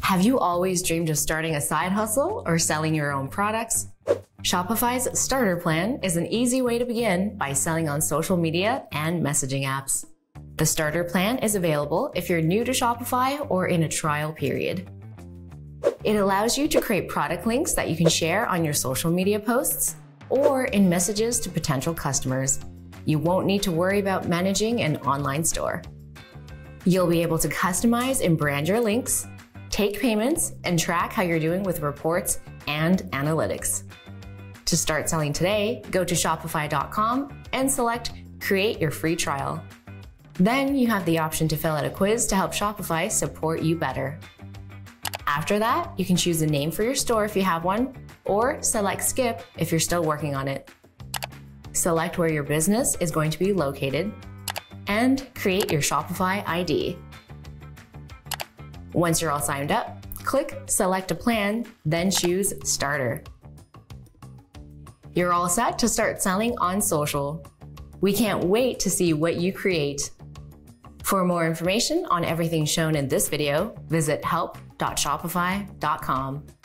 Have you always dreamed of starting a side hustle or selling your own products? Shopify's starter plan is an easy way to begin by selling on social media and messaging apps. The starter plan is available if you're new to Shopify or in a trial period. It allows you to create product links that you can share on your social media posts or in messages to potential customers. You won't need to worry about managing an online store. You'll be able to customize and brand your links, take payments, and track how you're doing with reports and analytics. To start selling today, go to shopify.com and select Create Your Free Trial. Then you have the option to fill out a quiz to help Shopify support you better. After that, you can choose a name for your store if you have one, or select Skip if you're still working on it. Select where your business is going to be located, and create your Shopify ID. Once you're all signed up, click Select a Plan, then choose Starter. You're all set to start selling on social. We can't wait to see what you create. For more information on everything shown in this video, visit help.shopify.com.